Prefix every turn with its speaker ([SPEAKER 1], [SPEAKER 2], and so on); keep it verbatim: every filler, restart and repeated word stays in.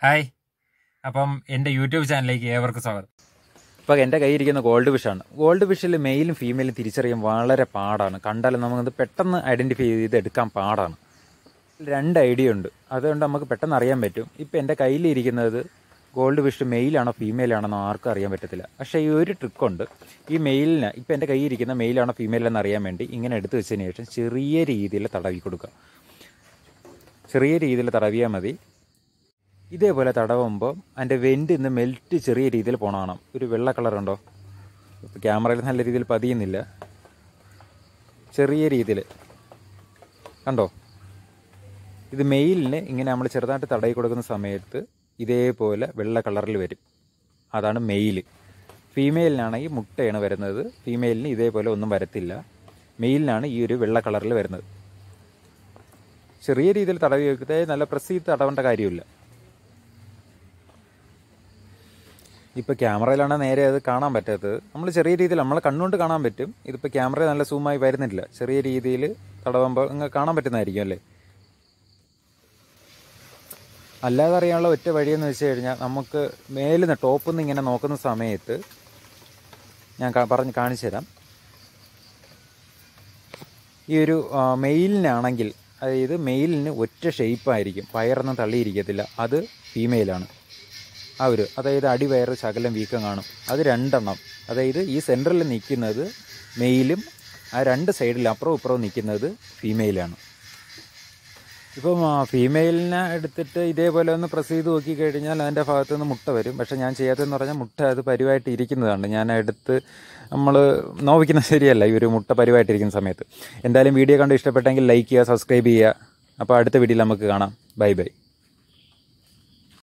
[SPEAKER 1] Hi, അപ്പം എൻ്റെ YouTube ചാനലിലേക്ക് ഏവർക്കും സ്വാഗതം. ഇപ്പോൾ എൻ്റെ കയ്യിരിക്കുന്ന ഗോൾഡ് ഫിഷാണ്. ഗോൾഡ് ഫിഷിൽ മെയിലും ഫീമെയിലും തിരിച്ചറിയാൻ വളരെ പാടാണ്. കണ്ടാലും നമുക്കത് പെട്ടെന്ന് ഐഡൻറ്റിഫൈ ചെയ്ത് എടുക്കാൻ പാടാണ്. രണ്ട് ഐഡിയ ഉണ്ട്, അതുകൊണ്ട് നമുക്ക് പെട്ടെന്ന് അറിയാൻ പറ്റും. ഇപ്പോൾ എൻ്റെ കയ്യിലിരിക്കുന്നത് ഗോൾഡ് ഫിഷ് മെയിലാണോ ഫീമെയിലാണെന്നോ ആർക്കും അറിയാൻ പറ്റത്തില്ല. പക്ഷേ ഈ ഒരു ട്രിക്കുണ്ട്. ഈ മെയിലിന് ഇപ്പോൾ എൻ്റെ കയ്യിലിരിക്കുന്ന മെയിലാണോ ഫീമെയിലെന്ന് അറിയാൻ വേണ്ടി ഇങ്ങനെ എടുത്ത് വെച്ചതിന് ശേഷം ചെറിയ രീതിയിൽ തടവി കൊടുക്കുക. ചെറിയ രീതിയിൽ തടവിയാൽ മതി. ഇതേപോലെ തടവുമ്പോൾ അതിൻ്റെ വെൻ്റ് ഇന്ന് മെൽറ്റ് ചെറിയ രീതിയിൽ പോകണം. ഒരു വെള്ള കളറുണ്ടോ? ഇപ്പോൾ ക്യാമറയിൽ നല്ല രീതിയിൽ പതിയുന്നില്ല. ചെറിയ രീതിയിൽ കണ്ടോ? ഇത് മെയിലിന് ഇങ്ങനെ നമ്മൾ ചെറുതായിട്ട് തടവി കൊടുക്കുന്ന സമയത്ത് ഇതേപോലെ വെള്ള കളറിൽ വരും. അതാണ് മെയിൽ. ഫീമെയിലിനാണെങ്കിൽ മുട്ടയാണ് വരുന്നത്. ഫീമെയിലിന് ഇതേപോലെ ഒന്നും വരത്തില്ല. മെയിലിനാണ് ഈ ഒരു വെള്ള കളറിൽ വരുന്നത്. ചെറിയ രീതിയിൽ തടവി വെക്കുന്നത് നല്ല പ്രസ് ചെയ്ത് തടവേണ്ട കാര്യമില്ല. ഇപ്പോൾ ക്യാമറയിലാണ് നേരെ അത് കാണാൻ പറ്റാത്തത്. നമ്മൾ ചെറിയ രീതിയിൽ നമ്മളെ കണ്ണുകൊണ്ട് കാണാൻ പറ്റും. ഇതിപ്പോൾ ക്യാമറ നല്ല സൂമായി വരുന്നില്ല. ചെറിയ രീതിയിൽ തടവുമ്പോൾ നിങ്ങൾക്ക് കാണാൻ പറ്റുന്നതായിരിക്കും അല്ലേ? അല്ലാതെ അറിയാനുള്ള ഒറ്റ വഴിയെന്ന് വെച്ച് കഴിഞ്ഞാൽ നമുക്ക് മേലിൽ നിന്ന് ടോപ്പിൽ നിന്ന് ഇങ്ങനെ നോക്കുന്ന സമയത്ത് ഞാൻ പറഞ്ഞ് കാണിച്ചു തരാം. ഈ ഒരു മെയിലിനാണെങ്കിൽ, അതായത് മെയിലിന് ഒറ്റ ഷേപ്പായിരിക്കും, വയറൊന്നും തള്ളിയിരിക്കത്തില്ല. അത് ഫീമെയിലാണ്. ആ ഒരു അതായത് അടിവയറ് ശകലം വീക്കം കാണും. അത് രണ്ടെണ്ണം, അതായത് ഈ സെൻറ്ററിൽ നിൽക്കുന്നത് മെയിലും ആ രണ്ട് സൈഡിൽ അപ്പുറവും ഇപ്പുറവും നിൽക്കുന്നത് ഫീമെയിലാണ്. ഇപ്പം ഫീമെയിലിനെ എടുത്തിട്ട് ഇതേപോലെ ഒന്ന് പ്രസ് ചെയ്ത് നോക്കി കഴിഞ്ഞാൽ അതിൻ്റെ ഭാഗത്തു നിന്ന് മുട്ട വരും. പക്ഷേ ഞാൻ ചെയ്യാത്തതെന്ന് പറഞ്ഞാൽ മുട്ട അത് പരിവായിട്ട് ഇരിക്കുന്നതാണ്. ഞാൻ എടുത്ത് നമ്മൾ നോവിക്കുന്നത് ശരിയല്ല ഈ ഒരു മുട്ട പരിവായിട്ടിരിക്കുന്ന സമയത്ത്. എന്തായാലും വീഡിയോ കണ്ട് ഇഷ്ടപ്പെട്ടെങ്കിൽ ലൈക്ക് ചെയ്യുക, സബ്സ്ക്രൈബ് ചെയ്യുക. അപ്പോൾ അടുത്ത വീഡിയോയിൽ നമുക്ക് കാണാം. Bye by.